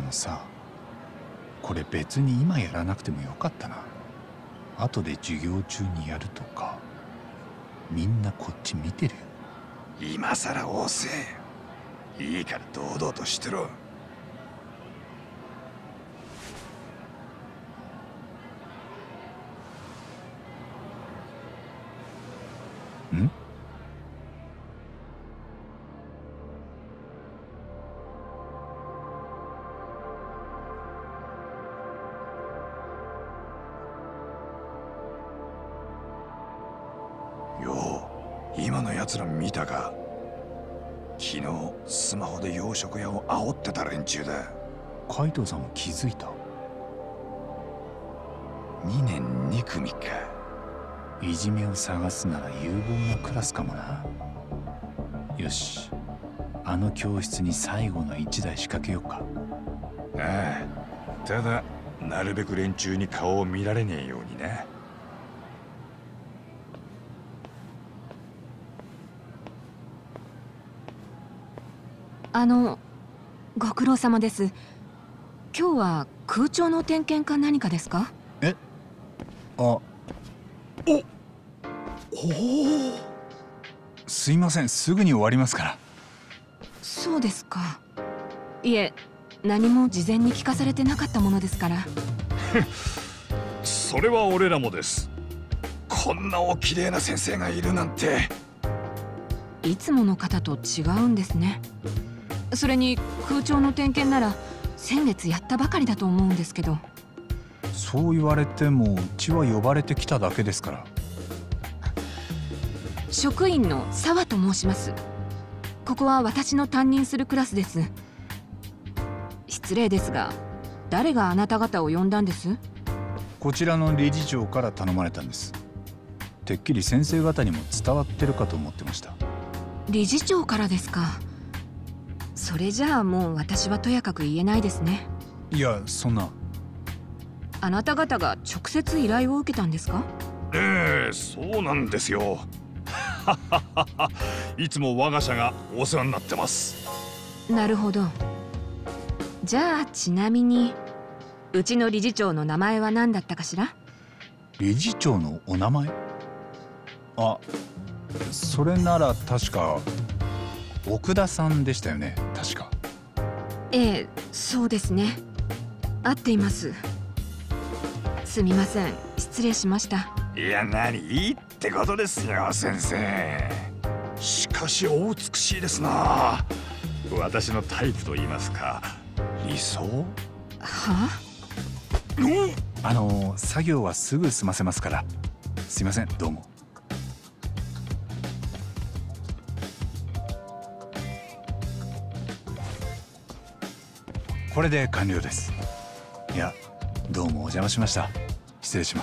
のさ、これ別に今やらなくてもよかったな。後で授業中にやるとか。みんなこっち見てるよ。 今さら押せ。いいから堂々としてろ。 ん？ よう、今の奴ら見たか？昨日スマホで洋食屋を煽ってた連中だ。 海藤さんも気づいた。 2年2組か。 いじめを探すなら有望なクラスかもな。よし、あの教室に最後の1台仕掛けようか。 ああ、ただなるべく連中に顔を見られねえようにな。 ご苦労様です。今日は空調の点検か何かですか？ え？おすいません、すぐに終わりますから。 そうですか。いえ、何も事前に聞かされてなかったものですから。 それは俺らもです。こんなお綺麗な先生がいるなんて。 いつもの方と違うんですね。それに空調の点検なら先月やったばかりだと思うんですけど。 そう言われてもうちは呼ばれてきただけですから。 職員の沢と申します。ここは私の担任するクラスです。失礼ですが、誰があなた方を呼んだんです？ こちらの理事長から頼まれたんです。てっきり先生方にも伝わってるかと思ってました。 理事長からですか。それじゃあもう私はとやかく言えないですね。 いや、そんな。 あなた方が直接依頼を受けたんですか？ そうなんですよ。いつも我が社がお世話になってます。 なるほど。じゃあちなみにうちの理事長の名前は何だったかしら？ 理事長のお名前？あ、それなら確か奥田さんでしたよね、確か。 ええ、そうですね。合っています。すみません、失礼しました。 いや、何いいってことですよ、先生。しかしお美しいですな。私のタイプと言いますか、理想？ はあ？作業はすぐ済ませますから。すいません、どうも。これで完了です。いや、どうもお邪魔しました。失礼します。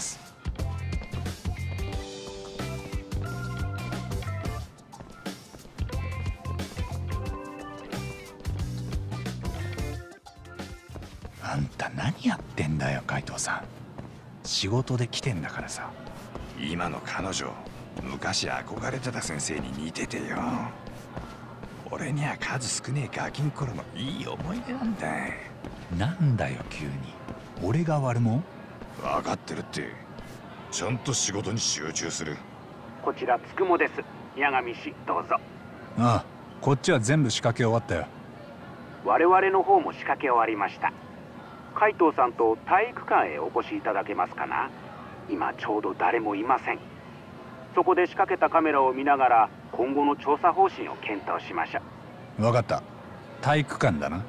あんた何やってんだよ、海藤さん。仕事で来てんだからさ。 今の彼女、昔憧れてた先生に似ててよ。俺には数少ねえガキン頃のいい思い出なんだ。 なんだよ急に。俺が悪者？ 分かってるって。ちゃんと仕事に集中する。 こちらつくもです。八神氏、どうぞ。 ああ、こっちは全部仕掛け終わったよ。 我々の方も仕掛け終わりました。海藤さんと体育館へお越しいただけますかな。今ちょうど誰もいません。そこで仕掛けたカメラを見ながら今後の調査方針を検討しましょう。 分かった。体育館だな。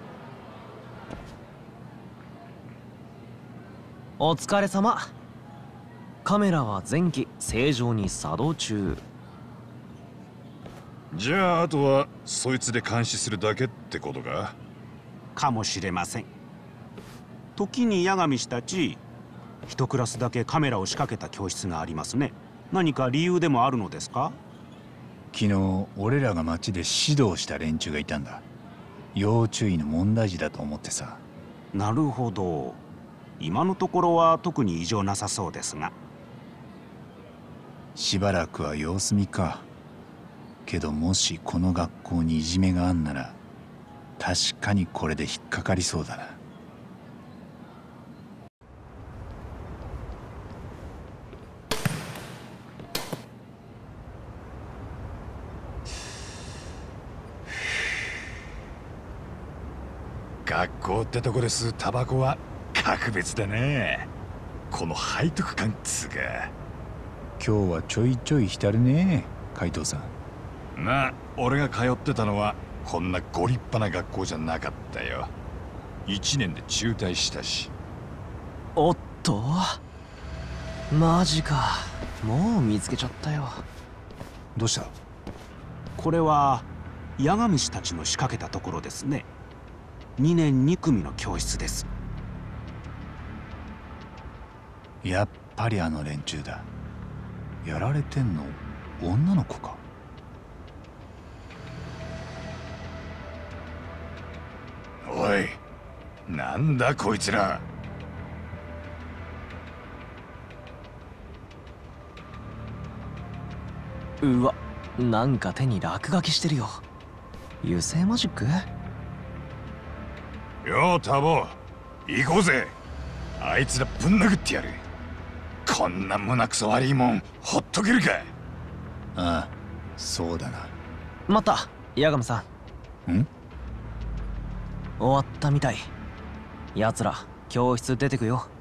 お疲れ様。カメラは前期正常に作動中。 じゃああとはそいつで監視するだけってことか？ かもしれません。時に八神氏たち、一クラスだけカメラを仕掛けた教室がありますね。何か理由でもあるのですか？ 昨日俺らが町で指導した連中がいたんだ。要注意の問題児だと思ってさ。 なるほど。今のところは特に異常なさそうですが。 しばらくは様子見か。けどもしこの学校にいじめがあんなら確かにこれで引っかかりそうだな。 学校ってとこで吸うタバコは格別だね。この背徳感っつうか。 今日はちょいちょい浸るね、海藤さん。 まあ俺が通ってたのはこんなご立派な学校じゃなかったよ。1年で中退したし。 おっと、マジか。もう見つけちゃったよ。 どうした？ これはヤガムシたちの仕掛けたところですね。2年2組の教室です。 やっぱりあの連中だ。やられてんの女の子か？ おい、なんだこいつら。 うわ、なんか手に落書きしてるよ。油性マジック？ ようタボ、行こうぜ。あいつらぶん殴ってやる。こんな胸くそ悪いもんほっとけるか。 ああ、そうだな。 待った、ヤガムさん。 ん？ 終わったみたい。奴ら教室出てくよ。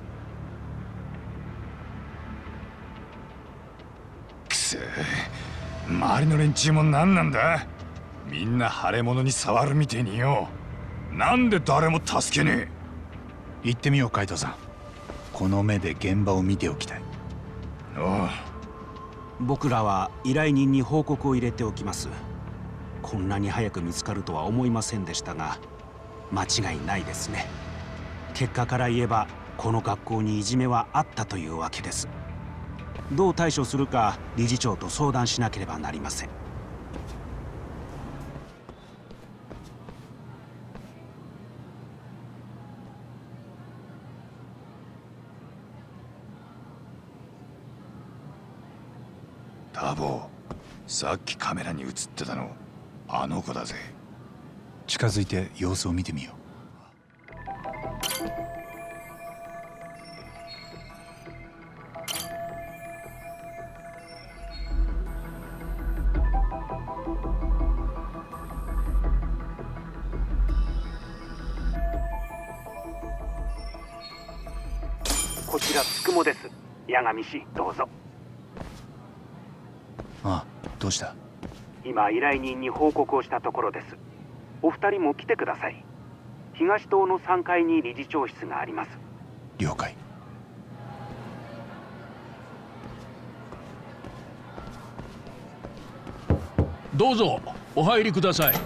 くせえ、周りの連中も何なんだ。みんな腫れ物に触るみてえによ。なんで誰も助けねえ。 行ってみよう、海藤さん。この目で現場を見ておきたい。 おう。 僕らは依頼人に報告を入れておきます。こんなに早く見つかるとは思いませんでしたが、間違いないですね。結果から言えばこの学校にいじめはあったというわけです。どう対処するか理事長と相談しなければなりません。 タボ、さっきカメラに映ってたのあの子だぜ。 近づいて様子を見てみよう。 こちらつくもです。八神氏、どうぞ。 ああ、どうした？ 今依頼人に報告をしたところです。お二人も来てください。東棟の3階に理事長室があります。 了解。 どうぞお入りください。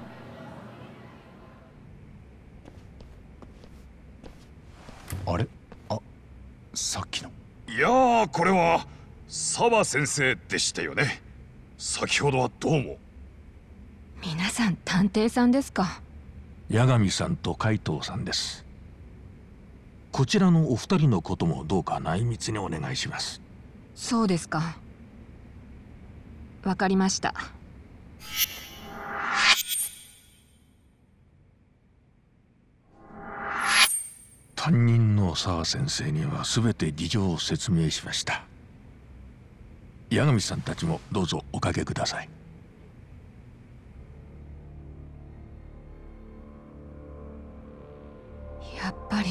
あれ？あ、さっきの。 いやー、これは澤先生でしたよね。先ほどはどうも。 皆さん探偵さんですか？ 八神さんと海藤さんです。こちらのお二人のこともどうか内密にお願いします。 そうですか。わかりました。 担任の澤先生には全て事情を説明しました。八神さんたちもどうぞおかけください。 やっぱり。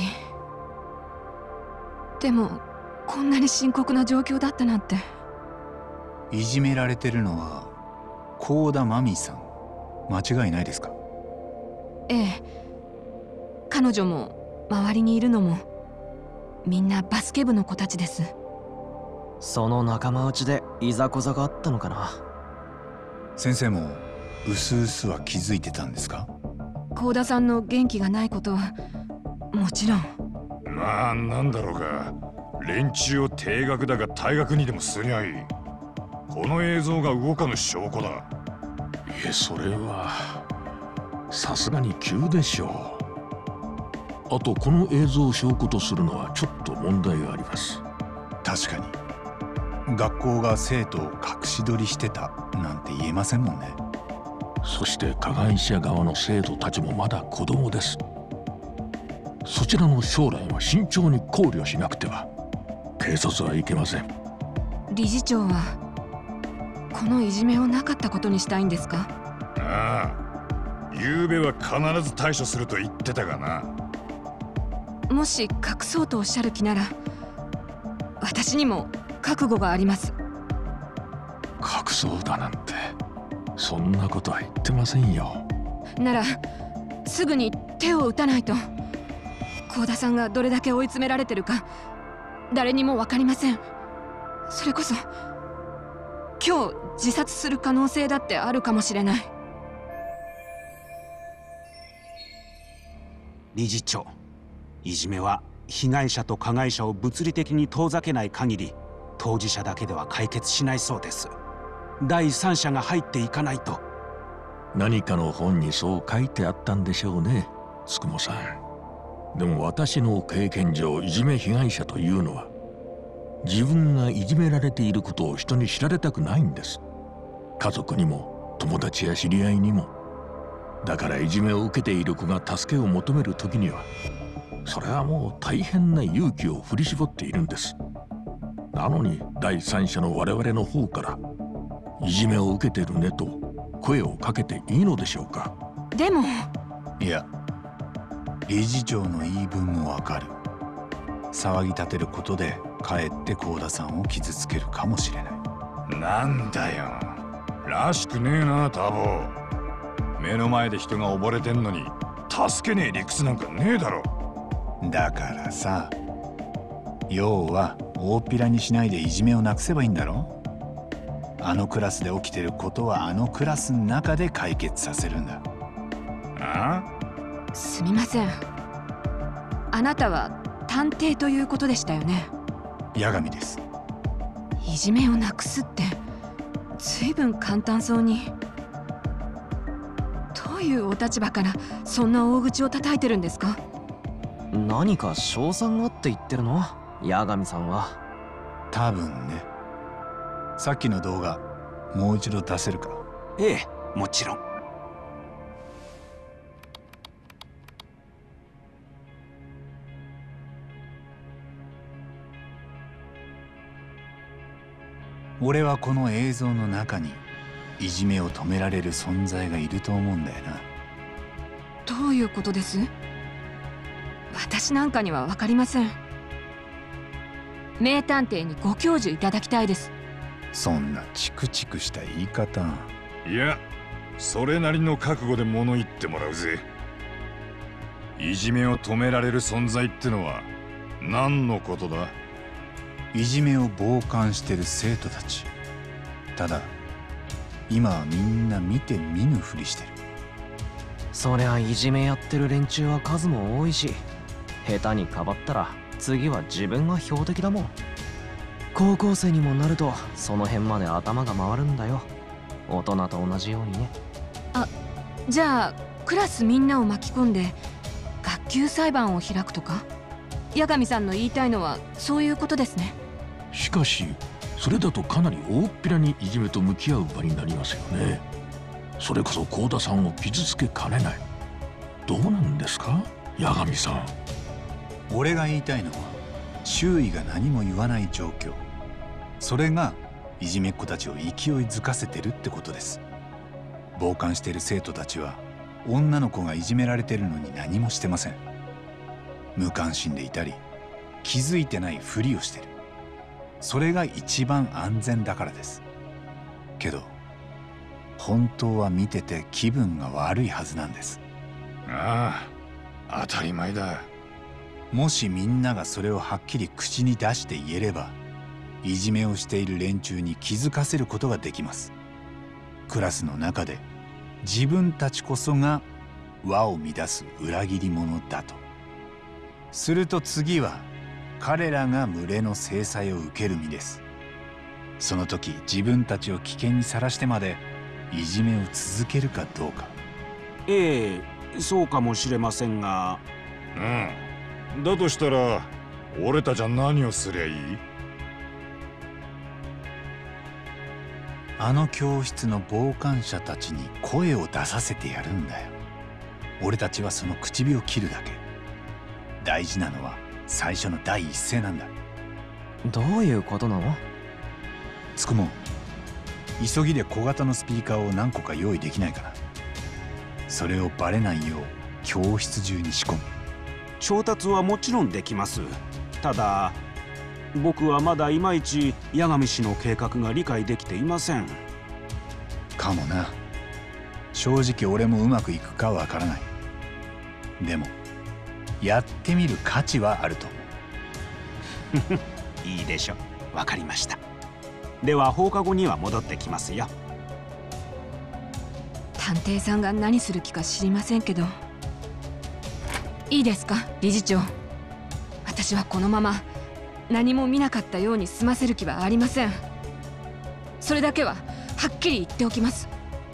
でもこんなに深刻な状況だったなんて。 いじめられてるのは幸田真美さん、間違いないですか？ ええ。彼女も周りにいるのもみんなバスケ部の子たちです。 その仲間内でいざこざがあったのかな。 先生もうすうすは気づいてたんですか？ 幸田さんの元気がないことはもちろん。 まあなんだろうか。連中を定額だが退学にでもすりゃいい。この映像が動かぬ証拠だ。 いえ、それはさすがに急でしょう。あとこの映像を証拠とするのはちょっと問題があります。 確かに学校が生徒を隠し撮りしてたなんて言えませんもんね。 そして加害者側の生徒たちもまだ子供です。そちらの将来は慎重に考慮しなくては警察はいけません。 理事長はこのいじめをなかったことにしたいんですか？ ああ、昨べは必ず対処すると言ってたがな。 もし隠そうとおっしゃる気なら私にも覚悟があります。 隠そうだなんてそんなことは言ってませんよ。 ならすぐに手を打たないと。幸田さんがどれだけ追い詰められてるか誰にも分かりません。それこそ今日自殺する可能性だってあるかもしれない。 理事長、いじめは被害者と加害者を物理的に遠ざけない限り当事者だけでは解決しないそうです。第三者が入っていかないと。 何かの本にそう書いてあったんでしょうね、つくもさん。でも私の経験上、いじめ被害者というのは自分がいじめられていることを人に知られたくないんです。家族にも友達や知り合いにも。だからいじめを受けている子が助けを求める時にはそれはもう大変な勇気を振り絞っているんです。なのに第三者の我々の方からいじめを受けてるねと声をかけていいのでしょうか。 でもいや、理事長の言い分もわかる。騒ぎ立てることでかえって幸田さんを傷つけるかもしれない。 なんだよ、らしくねえなタボ。目の前で人が溺れてんのに助けねえ理屈なんかねえだろ。 だからさ、要は大っぴらにしないでいじめをなくせばいいんだろ。あのクラスで起きてることはあのクラスの中で解決させるんだ。 あ？ すみません。あなたは探偵ということでしたよね。 八神です。 いじめをなくすって随分簡単そうに。どういうお立場からそんな大口を叩いてるんですか？ 何か賞賛があって言ってるの？八神さんは。 多分ね。さっきの動画もう一度出せるか？ ええ、もちろん。 俺はこの映像の中にいじめを止められる存在がいると思うんだよな。 どういうことです？私なんかには分かりません。名探偵にご教授いただきたいです。 そんなチクチクした言い方。 いや、それなりの覚悟で物言ってもらうぜ。いじめを止められる存在ってのは何のことだ？ いじめを傍観してる生徒たち。ただ今はみんな見て見ぬふりしてる。 そりゃいじめやってる連中は数も多いし、下手にかばったら次は自分が標的だもん。高校生にもなるとその辺まで頭が回るんだよ。大人と同じようにね。 じゃあクラスみんなを巻き込んで学級裁判を開くとか？八神さんの言いたいのはそういうことですね。 しかしそれだとかなり大っぴらにいじめと向き合う場になりますよね。それこそ幸田さんを傷つけかねない。どうなんですか、八神さん。 俺が言いたいのは周囲が何も言わない状況。それがいじめっ子たちを勢いづかせてるってことです。傍観している生徒たちは女の子がいじめられてるのに何もしてません。無関心でいたり気づいてないふりをしてる。それが一番安全だからです。けど本当は見てて気分が悪いはずなんです。 ああ、当たり前だ。 もしみんながそれをはっきり口に出して言えれば、いじめをしている連中に気づかせることができます。クラスの中で自分たちこそが輪を乱す裏切り者だと。すると次は彼らが群れの制裁を受ける身です。その時自分たちを危険にさらしてまでいじめを続けるかどうか。 ええ、そうかもしれませんが。 うん。だとしたら俺たちは何をすりゃいい？ あの教室の傍観者たちに声を出させてやるんだよ。俺たちはその口火を切るだけ。大事なのは最初の第一声なんだ。 どういうことなの？ つくもん、急ぎで小型のスピーカーを何個か用意できないかな。それをバレないよう教室中に仕込む。 調達はもちろんできます。ただ僕はまだいまいち八神氏の計画が理解できていません。 かもな。正直俺もうまくいくかわからない。でもやってみる価値はあると思う。いいでしょう。わかりました。では放課後には戻ってきますよ。 探偵さんが何する気か知りませんけど、いいですか理事長。私はこのまま何も見なかったように済ませる気はありません。それだけははっきり言っておきます。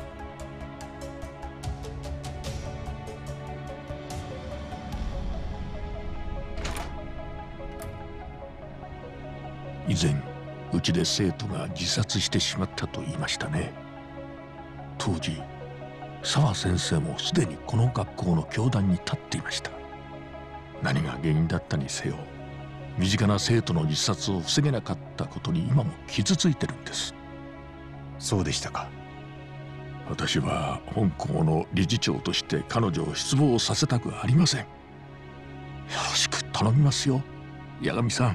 以前うちで生徒が自殺してしまったと言いましたね。当時澤先生もすでにこの学校の教壇に立っていました。何が原因だったにせよ、身近な生徒の自殺を防げなかったことに今も傷ついてるんです。 そうでしたか。 私は本校の理事長として彼女を失望させたくありません。よろしく頼みますよ、八神さん。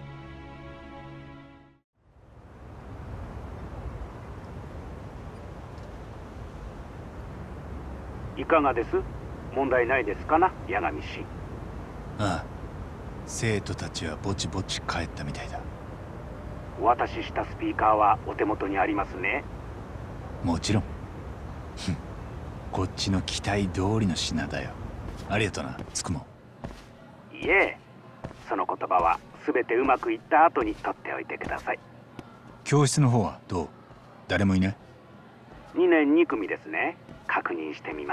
いかがです？問題ないですかな、八神氏。 ああ、生徒たちはぼちぼち帰ったみたいだ。 お渡ししたスピーカーはお手元にありますね。 もちろん。こっちの期待通りの品だよ。ありがとな、つくも。 いえ、その言葉は全てうまくいった後に取っておいてください。 教室の方はどう？誰もいない？ 2年2組ですね。確認してみます。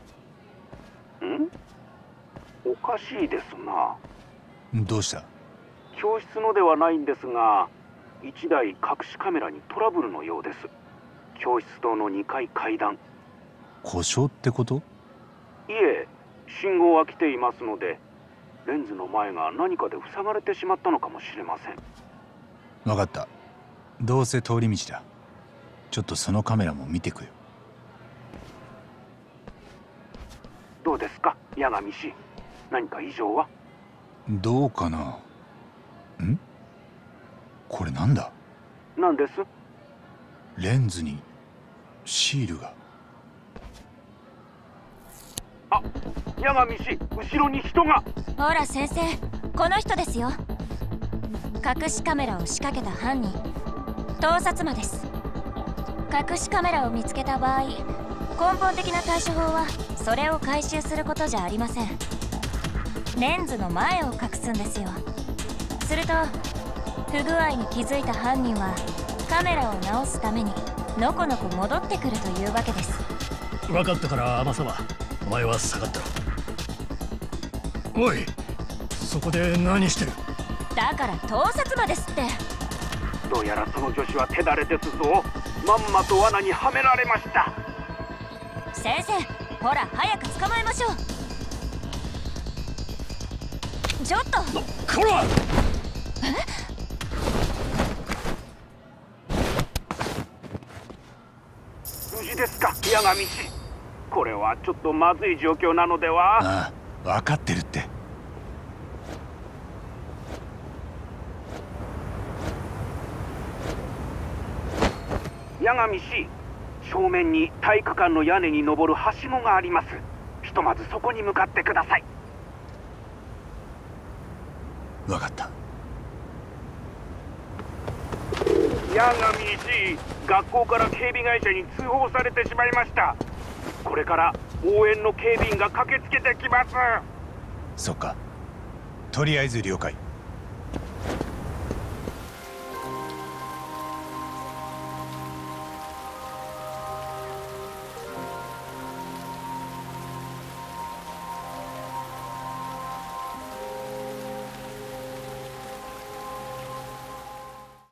おかしいですな。 どうした？ 教室のではないんですが、1台隠しカメラにトラブルのようです。教室棟の2階階段。 故障ってこと？ いえ、信号は来ていますので、レンズの前が何かで塞がれてしまったのかもしれません。 分かった。どうせ通り道だ。ちょっとそのカメラも見てくよ。 どうですか、八神氏。何か異常は？ どうかな。ん？これなんだ？ 何です？ レンズにシールが。 あ、八神氏、後ろに人が。 ほら先生、この人ですよ。隠しカメラを仕掛けた犯人、盗撮魔です。隠しカメラを見つけた場合、根本的な対処法はそれを回収することじゃありません。レンズの前を隠すんですよ。すると不具合に気づいた犯人はカメラを直すためにのこのこ戻ってくるというわけです。 分かったから天沢、お前は下がったろ。おい、そこで何してる？ だから盗撮魔ですって。 どうやらその女子は手だれですぞ。まんまと罠にはめられました。 先生、ほら早く捕まえましょう。ちょっとこら！ 無事ですか、八神氏。これはちょっとまずい状況なのでは？ ああ、分かってるって。 八神氏、正面に体育館の屋根に登るはしごがあります。ひとまずそこに向かってください。 分かった。 八神氏、学校から警備会社に通報されてしまいました。これから応援の警備員が駆けつけてきます。 そっか。とりあえず了解。